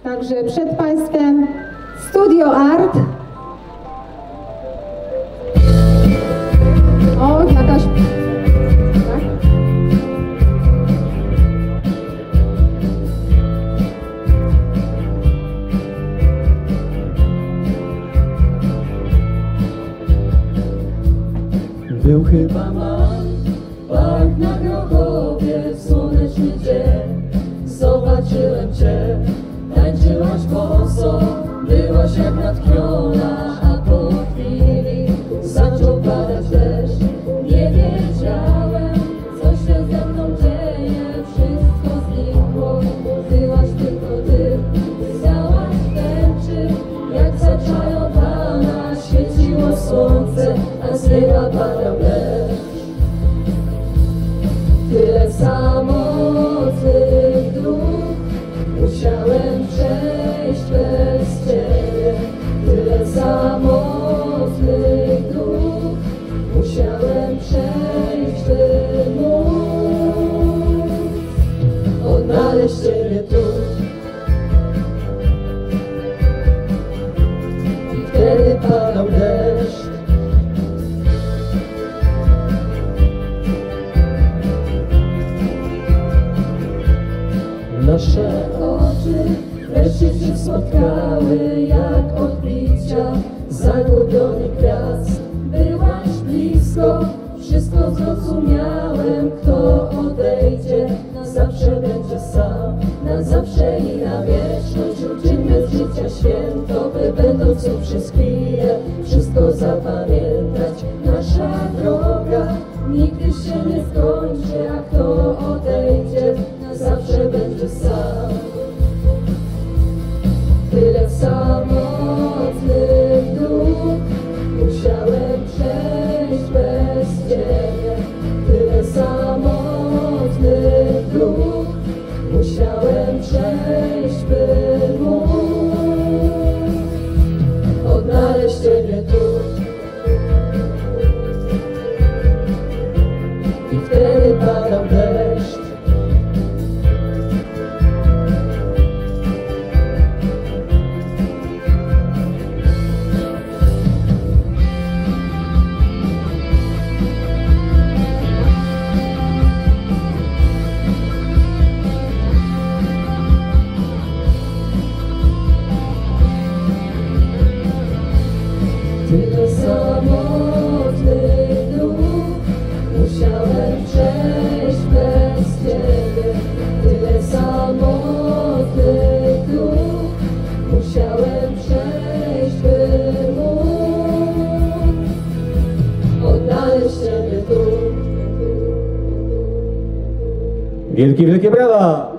Także przed Państwem Studio Art. O, jakaś... Tak? Był chyba maj, park na Grochowie, słoneczny dzień. Zobaczyłem Cię, tańczyłaś boso, byłaś jak natchniona, a po chwili zaczął padać deszcz. Nie wiedziałem, co się ze mną dzieje, wszystko znikło, byłaś tylko Ty. Stałaś w tęczy, jak zaczajowana, świeciło słońce, a z nieba padał deszcz. Tyle samotnych dróg musiałem przejść bez Ciebie. Tyle samotnych dróg musiałem przejść, by móc odnaleźć Ciebie tu. I wtedy padał deszcz. Nasze oczy wreszcie się spotkały jak odbicia zagubionych gwiazd. Byłaś blisko, wszystko zrozumiałem. Kto odejdzie, na zawsze będzie sam. Na zawsze i na wieczność uczyńmy z życia święto, by będąc tu przez chwilę wszystko zapamiętać. Nasza droga nigdy się nie skończy, a kto odejdzie, na zawsze będzie sam. Tyle samotnych dróg musiałem przejść bez Ciebie. Tyle samotnych dróg musiałem przejść, by móc odnaleźć Ciebie tu. I wtedy padał deszcz. Tyle samotnych dróg musiałem przejść bez Ciebie. Tyle samotnych dróg musiałem przejść, by móc odnaleźć Ciebie tu. Wielkie brawa!